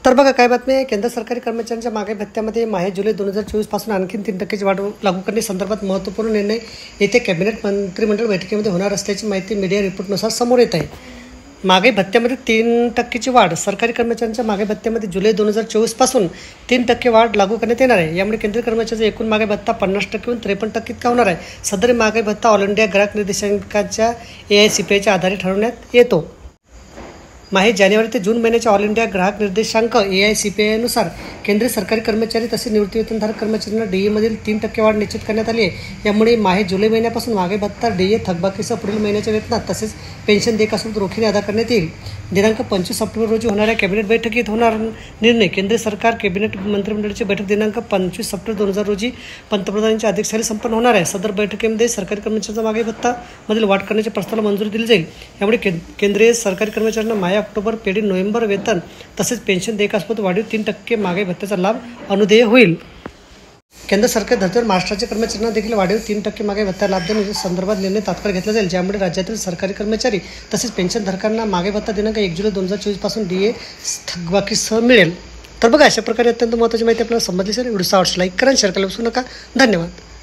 तर बघा काय बातमी आहे. केंद्र सरकारी कर्मचाऱ्यांच्या महागाई भत्त्यामध्ये माहे जुलै 2024 पासून आणखी 3% वाढ लागू करण्यासंदर्भात महत्त्वपूर्ण निर्णय येथे कॅबिनेट मंत्रिमंडळ बैठकीमध्ये होणार असल्याची माहिती मीडिया रिपोर्टनुसार समोर येत आहे. महागाई भत्त्यामध्ये 3% वाढ. सरकारी कर्मचाऱ्यांच्या महागाई भत्त्यामध्ये जुलै 2024 पासून 3% वाढ लागू करण्यात येणार आहे. यामुळे केंद्रीय कर्मचाऱ्यांचा एकूण महागाई भत्ता 50%हून 53% इतका होणार आहे. सदर महागाई भत्ता ऑल इंडिया ग्राहक निर्देशांकाच्या AICPIच्या आधारे ठरवण्यात येतो. माहे जानेवारी ते जून महिन्याच्या ऑल इंडिया ग्राहक निर्देशांक AICPI नुसार केंद्रीय सरकारी कर्मचारी तसेच निवृत्तीवेतनधारक कर्मचाऱ्यांना DA मधील 3% वाढ निश्चित करण्यात आली आहे. यामुळे माहे जुलै महिन्यापासून महागाई भत्ता DA थकबाकीसह पुढील महिन्याच्या वेतनात तसेच पेन्शन देयकासोबत रोखीने अदा करण्यात येईल. दिनांक 25 सप्टेंबर रोजी होणाऱ्या कॅबिनेट बैठकीत होणार निर्णय. केंद्र सरकार कॅबिनेट मंत्रिमंडळाची बैठक दिनांक 25 सप्टेंबर 2000 रोजी पंतप्रधानांच्या अध्यक्षतेखाली संपन्न होणार आहे. सदर बैठकीमध्ये सरकारी कर्मचाऱ्यांचा महागाई भत्ता मधील वाढ करण्याच्या प्रस्तावाला मंजुरी दिली जाईल. यामुळे केंद्रीय सरकारी कर्मचाऱ्यांना माहे ऑक्टोबर पेडी नोव्हेंबर वेतन तसेच पेन्शन देयकासोबत वाढीव 3% महागाई भत्त्याचा लाभ अनुदेय होईल. केंद्र सरकार धर्तीवर महाराष्ट्राच्या कर्मचाऱ्यांना देखील वाढीव 3% महागाई भत्ता लाभ देण्याच्या संदर्भात निर्णय तात्काळ घेतला जाईल. ज्यामुळे राज्यातील सरकारी कर्मचारी तसेच पेन्शनधारकांना महागाई भत्ता दिनांक 1 जुलै 2024 पासून DA थकबाकीसह मिळेल. तर बघा अशा प्रकारे अत्यंत महत्त्वाची माहिती आपल्याला समजली असेल. व्हिडिओ आवडल्यास लाईक करा, शेअर करायला विसरू नका. धन्यवाद.